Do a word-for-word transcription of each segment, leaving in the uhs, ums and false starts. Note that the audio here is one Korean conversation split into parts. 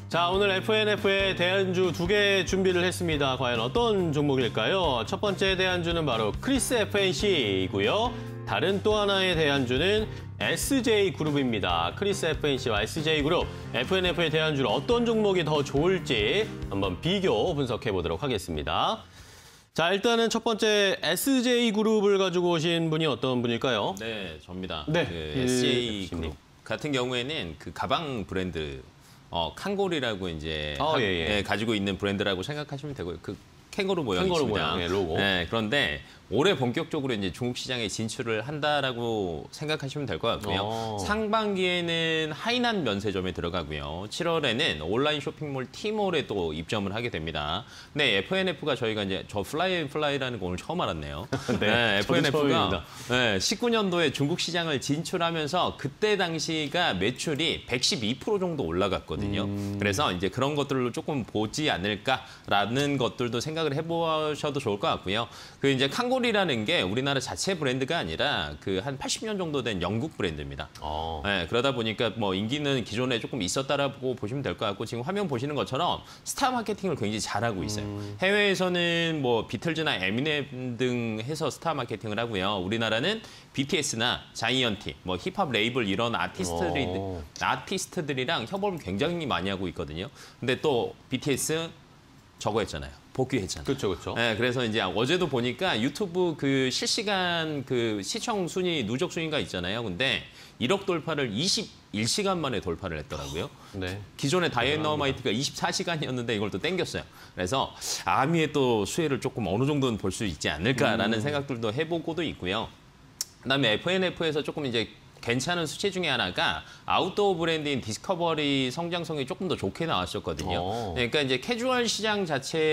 자, 오늘 에프엔에프의 대안주 두 개 준비를 했습니다. 과연 어떤 종목일까요? 첫 번째 대안주는 바로 크리스 에프엔씨이고요. 다른 또 하나의 대안주는 에스제이그룹입니다. 크리스 에프엔씨와 에스제이그룹, 에프엔에프의 대안주로 어떤 종목이 더 좋을지 한번 비교 분석해 보도록 하겠습니다. 자, 일단은 첫 번째 에스제이그룹을 가지고 오신 분이 어떤 분일까요? 네, 접니다. 네, 그 에스제이그룹 같은 경우에는 그 가방 브랜드 어, 칸골이라고 이제 어, 하, 예, 예. 예, 가지고 있는 브랜드라고 생각하시면 되고요. 그 캥거루 모양이 캥거루 있습니다. 모양의 로고. 네, 그런데 올해 본격적으로 이제 중국 시장에 진출을 한다라고 생각하시면 될 것 같고요. 오. 상반기에는 하이난 면세점에 들어가고요. 칠월에는 온라인 쇼핑몰 티몰에 또 입점을 하게 됩니다. 네, 에프엔에프가 저희가 이제 저 플라이 플라이라는 거 오늘 처음 알았네요. 네, 네, 에프엔에프가 네, 십구 년도에 중국 시장을 진출하면서 그때 당시가 매출이 백십이 퍼센트 정도 올라갔거든요. 음. 그래서 이제 그런 것들로 조금 보지 않을까라는 것들도 생각을 해보셔도 좋을 것 같고요. 그 이제 칸골이라는 게 우리나라 자체 브랜드가 아니라 그 한 팔십 년 정도 된 영국 브랜드입니다. 어. 네, 그러다 보니까 뭐 인기는 기존에 조금 있었다라고 보시면 될 것 같고 지금 화면 보시는 것처럼 스타 마케팅을 굉장히 잘하고 있어요. 음. 해외에서는 뭐 비틀즈나 에미넴 등 해서 스타 마케팅을 하고요. 우리나라는 비티에스나 자이언티, 뭐 힙합 레이블 이런 아티스트들이, 오. 아티스트들이랑 협업을 굉장히 많이 하고 있거든요. 근데 또 비티에스 저거 했잖아요. 복귀했잖아요. 그렇죠, 그렇죠. 네, 그래서 이제 어제도 보니까 유튜브 그 실시간 그 시청 순위, 누적 순위가 있잖아요. 근데 일억 돌파를 이십일 시간 만에 돌파를 했더라고요. 네. 기존의 다이너마이트가 이십사 시간이었는데 이걸 또 땡겼어요. 그래서 아미의 또 수혜를 조금 어느 정도는 볼 수 있지 않을까라는 음. 생각들도 해보고도 있고요. 그다음에 에프엔에프에서 조금 이제 괜찮은 수치 중에 하나가 아웃도어 브랜드인 디스커버리 성장성이 조금 더 좋게 나왔었거든요. 오. 그러니까 이제 캐주얼 시장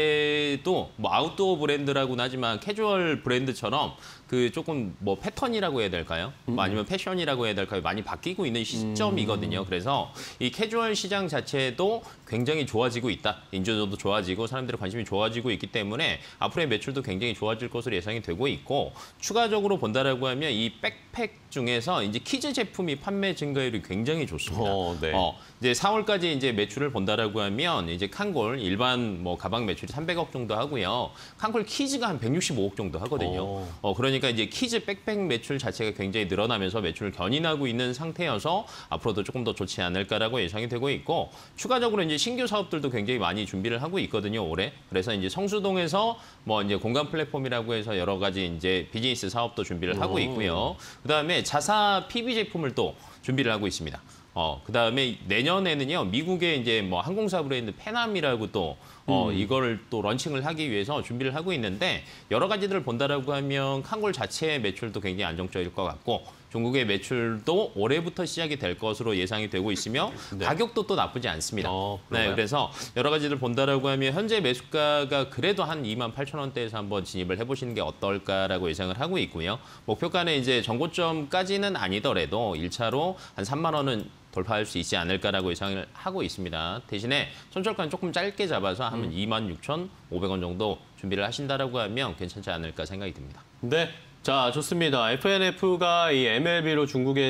자체도 뭐 아웃도어 브랜드라고는 하지만 캐주얼 브랜드처럼 그 조금 뭐 패턴이라고 해야 될까요? 음. 뭐 아니면 패션이라고 해야 될까요? 많이 바뀌고 있는 시점이거든요. 음. 그래서 이 캐주얼 시장 자체도 굉장히 좋아지고 있다. 인조도도 좋아지고 사람들의 관심이 좋아지고 있기 때문에 앞으로의 매출도 굉장히 좋아질 것으로 예상이 되고 있고 추가적으로 본다라고 하면 이 백팩 중에서 이제 키즈 제품이 판매 증가율이 굉장히 좋습니다. 어, 네. 어, 이제 사월까지 이제 매출을 본다라고 하면 이제 칸골 일반 뭐 가방 매출이 삼백억 정도 하고요. 칸골 키즈가 한 백육십오억 정도 하거든요. 오. 어, 그러니까 이제 키즈 백팩 매출 자체가 굉장히 늘어나면서 매출을 견인하고 있는 상태여서 앞으로도 조금 더 좋지 않을까라고 예상이 되고 있고 추가적으로 이제 신규 사업들도 굉장히 많이 준비를 하고 있거든요, 올해. 그래서 이제 성수동에서 뭐 이제 공간 플랫폼이라고 해서 여러 가지 이제 비즈니스 사업도 준비를 하고 있고요. 그다음에 자사 피비 제품을 또 준비를 하고 있습니다. 어, 그다음에 내년에는요. 미국의 이제 뭐 항공사 브랜드 페남이라고 또 어, 음. 이거를 또 런칭을 하기 위해서 준비를 하고 있는데 여러 가지들을 본다라고 하면 칸골 자체의 매출도 굉장히 안정적일 것 같고 중국의 매출도 올해부터 시작이 될 것으로 예상이 되고 있으며 네. 가격도 또 나쁘지 않습니다. 어, 네, 그래서 여러 가지를 본다라고 하면 현재 매수가가 그래도 한 이만 팔천 원대에서 한번 진입을 해보시는 게 어떨까라고 예상을 하고 있고요. 목표가는 이제 전고점까지는 아니더라도 일 차로 한 삼만 원은 돌파할 수 있지 않을까라고 예상을 하고 있습니다. 대신에 손절가는 조금 짧게 잡아서 하면 음. 이만 육천오백 원 정도 준비를 하신다라고 하면 괜찮지 않을까 생각이 듭니다. 네. 자, 좋습니다. 에프엔에프가 이 엠엘비로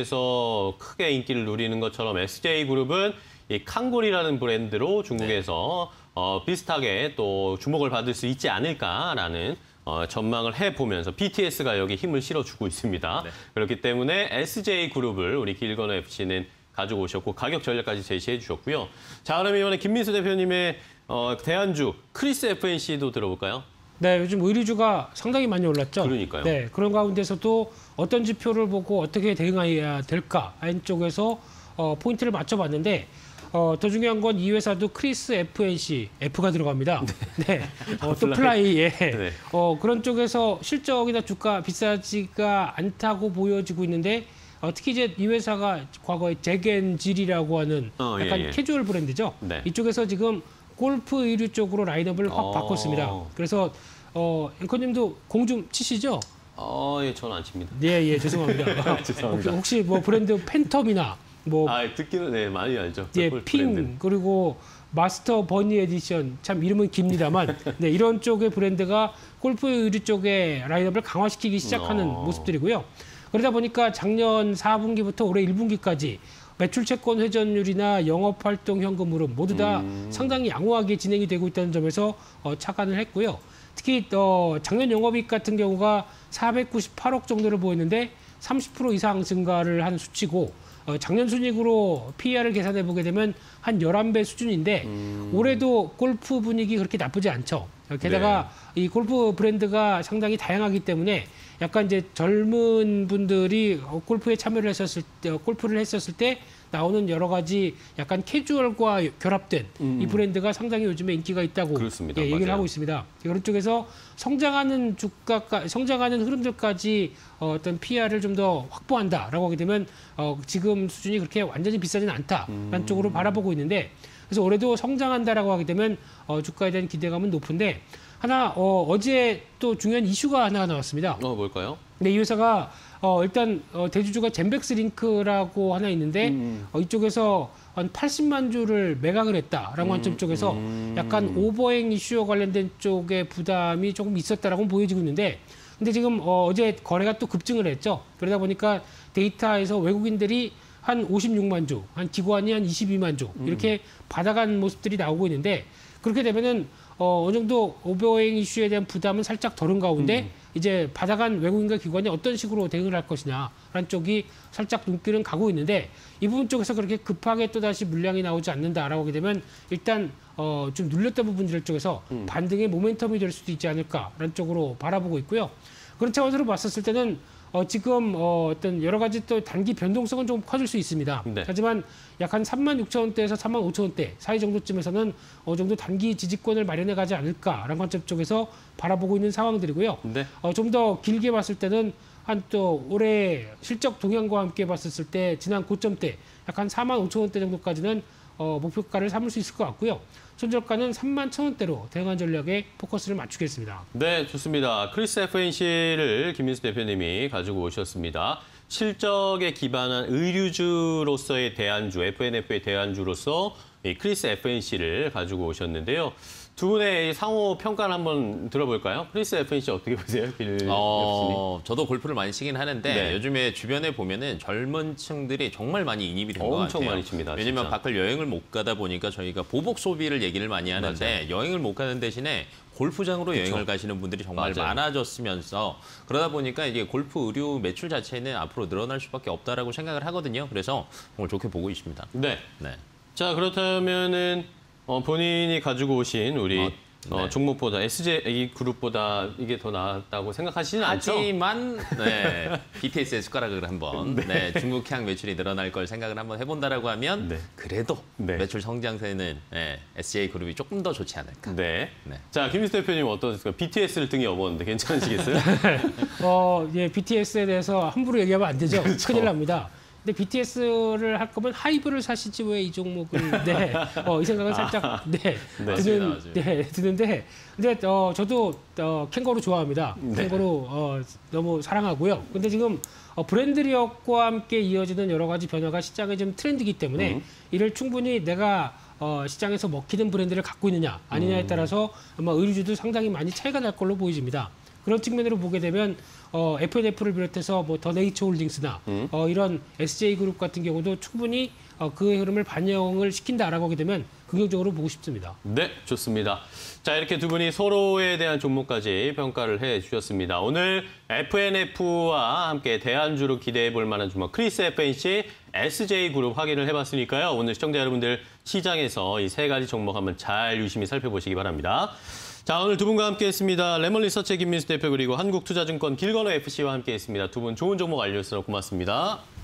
중국에서 크게 인기를 누리는 것처럼 에스제이그룹은 이 칸골이라는 브랜드로 중국에서 네. 어, 비슷하게 또 주목을 받을 수 있지 않을까라는 어, 전망을 해보면서 비티에스가 여기 힘을 실어주고 있습니다. 네. 그렇기 때문에 에스제이그룹을 우리 길건우 에프씨는 가지고 오셨고 가격 전략까지 제시해 주셨고요. 자, 그럼 이번에 김민수 대표님의 어, 대안주 크리스 에프엔씨도 들어볼까요? 네, 요즘 의류주가 상당히 많이 올랐죠. 그러니까요. 네, 그런 가운데서도 어떤 지표를 보고 어떻게 대응해야 될까 한쪽에서 어, 포인트를 맞춰봤는데 어, 더 중요한 건 이 회사도 크리스 에프엔씨, F가 들어갑니다. 네, 네. 어, 또 플라이에 네. 어, 그런 쪽에서 실적이나 주가 비싸지가 않다고 보여지고 있는데 어, 특히 이제 이 회사가 과거에 잭앤질이라고 하는 어, 약간 예, 예. 캐주얼 브랜드죠. 네. 이쪽에서 지금 골프 의류 쪽으로 라인업을 확 어... 바꿨습니다. 그래서 어, 앵커님도 공 좀 치시죠? 어, 예, 저는 안 칩니다. 예, 예, 죄송합니다. 죄송합니다. 혹시, 혹시 뭐 브랜드 팬텀이나 뭐 아, 듣기는 네, 많이 알죠. 예, 핑 브랜드. 그리고 마스터 버니 에디션 참 이름은 깁니다만 네, 이런 쪽의 브랜드가 골프 의류 쪽의 라인업을 강화시키기 시작하는 어... 모습들이고요. 그러다 보니까 작년 사 분기부터 올해 일 분기까지 매출 채권 회전율이나 영업활동 현금 흐름 모두 다 음. 상당히 양호하게 진행이 되고 있다는 점에서 어, 착안을 했고요. 특히 어, 작년 영업이익 같은 경우가 사백구십팔억 정도를 보였는데 삼십 퍼센트 이상 증가를 한 수치고 어, 작년 순이익으로 피이알을 계산해 보게 되면 한 열한 배 수준인데 음. 올해도 골프 분위기 그렇게 나쁘지 않죠. 게다가 이 골프 브랜드가 상당히 다양하기 때문에 약간 이제 젊은 분들이 골프에 참여를 했었을 때, 골프를 했었을 때 나오는 여러 가지 약간 캐주얼과 결합된 음. 이 브랜드가 상당히 요즘에 인기가 있다고 그렇습니다. 예, 얘기를 맞아요. 하고 있습니다. 그런 쪽에서 성장하는 주가가 성장하는 흐름들까지 어, 어떤 피이알을 좀 더 확보한다라고 하게 되면 어, 지금 수준이 그렇게 완전히 비싸지는 않다라는 음. 쪽으로 바라보고 있는데 그래서 올해도 성장한다라고 하게 되면 어, 주가에 대한 기대감은 높은데 하나 어, 어제 또 중요한 이슈가 하나 나왔습니다. 어, 뭘까요? 근데 이 회사가 어, 일단 어, 대주주가 젠백스 링크라고 하나 있는데 음. 어, 이쪽에서 한 팔십만 주를 매각을 했다라고 음, 관점 쪽에서 음. 약간 오버행 이슈와 관련된 쪽에 부담이 조금 있었다라고 보여지고 있는데 근데 지금 어, 어제 거래가 또 급증을 했죠. 그러다 보니까 데이터에서 외국인들이 한 오십육만 주, 한 기관이 한 이십이만 주 이렇게 받아간 모습들이 나오고 있는데 그렇게 되면은 어, 어느 정도 오버행 이슈에 대한 부담은 살짝 덜은 가운데 음. 이제 받아간 외국인과 기관이 어떤 식으로 대응을 할 것이냐라는 쪽이 살짝 눈길은 가고 있는데 이 부분 쪽에서 그렇게 급하게 또다시 물량이 나오지 않는다라고 하게 되면 일단 어, 좀 눌렸던 부분들 쪽에서 음. 반등의 모멘텀이 될 수도 있지 않을까라는 쪽으로 바라보고 있고요. 그런 차원으로 봤었을 때는 어, 지금 어, 어떤 여러 가지 또 단기 변동성은 좀 커질 수 있습니다. 네. 하지만 약 한 삼만 육천 원대에서 삼만 오천 원대 사이 정도쯤에서는 어느 정도 단기 지지권을 마련해 가지 않을까라는 관점 쪽에서 바라보고 있는 상황들이고요. 네. 어, 좀 더 길게 봤을 때는 한 또 올해 실적 동향과 함께 봤었을 때 지난 고점대 약 한 사만 오천 원대 정도까지는 어, 목표가를 삼을 수 있을 것 같고요. 손절가는 삼만 천 원대로 대응한 전략에 포커스를 맞추겠습니다. 네, 좋습니다. 크리스 에프엔씨를 김민수 대표님이 가지고 오셨습니다. 실적에 기반한 의류주로서의 대안주, 에프엔에프의 대안주로서 이 크리스 에프엔씨를 가지고 오셨는데요. 두 분의 이 상호 평가를 한번 들어볼까요? 크리스 에프엔씨 어떻게 보세요, 빌 어, 저도 골프를 많이 치긴 하는데 네. 요즘에 주변에 보면은 젊은 층들이 정말 많이 인입이 된 것 같아요. 엄청 많이 칩니다, 왜냐면 진짜. 밖을 여행을 못 가다 보니까 저희가 보복 소비를 얘기를 많이 하는데 여행을 못 가는 대신에 골프장으로 여행을 가시는 분들이 정말 맞아요. 많아졌으면서 그러다 보니까 이게 골프 의류 매출 자체는 앞으로 늘어날 수밖에 없다라고 생각을 하거든요. 그래서 정말 좋게 보고 있습니다. 네. 네. 자, 그렇다면은 어, 본인이 가지고 오신 우리 어, 어, 네. 종목보다 에스제이 그룹보다 이게 더 나았다고 생각하시는 않죠? 하지만 네, 비티에스의 숟가락을 한번 네. 중국향 매출이 늘어날 걸 생각을 한번 해본다라고 하면 네. 그래도 네. 매출 성장세는 네, 에스제이 그룹이 조금 더 좋지 않을까. 네. 네. 자, 김민수 대표님 어떠세요? 비티에스를 등에 업었는데 괜찮으시겠어요? 어, 예, 비티에스에 대해서 함부로 얘기하면 안 되죠. 큰일 납니다. 근데 비티에스를 할 거면 하이브를 사시지 왜 이 종목을 네, 어, 이 생각은 살짝 네, 네. 드는 맞습니다, 맞습니다. 네, 드는데 근데 어, 저도 어, 캥거루 좋아합니다. 네. 캥거루 어, 너무 사랑하고요. 근데 지금 어, 브랜드력과 함께 이어지는 여러 가지 변화가 시장의 좀 트렌드이기 때문에 음. 이를 충분히 내가 어, 시장에서 먹히는 브랜드를 갖고 있느냐 아니냐에 따라서 아마 의류주도 상당히 많이 차이가 날 걸로 보여집니다. 그런 측면으로 보게 되면 어, 에프엔에프를 비롯해서 뭐 더 네이처 홀딩스나 음. 어, 이런 에스제이 그룹 같은 경우도 충분히 어, 그의 흐름을 반영을 시킨다라고 하게 되면 긍정적으로 보고 싶습니다. 네, 좋습니다. 자, 이렇게 두 분이 서로에 대한 종목까지 평가를 해 주셨습니다. 오늘 에프엔에프와 함께 대안주로 기대해 볼 만한 종목 크리스 에프엔씨, 에스제이 그룹 확인을 해봤으니까요. 오늘 시청자 여러분들 시장에서 이 세 가지 종목 한번 잘 유심히 살펴보시기 바랍니다. 자, 오늘 두 분과 함께했습니다. 레몬리서치의 김민수 대표 그리고 한국투자증권 길건호 에프씨와 함께했습니다. 두 분 좋은 종목 알려주셔서 고맙습니다.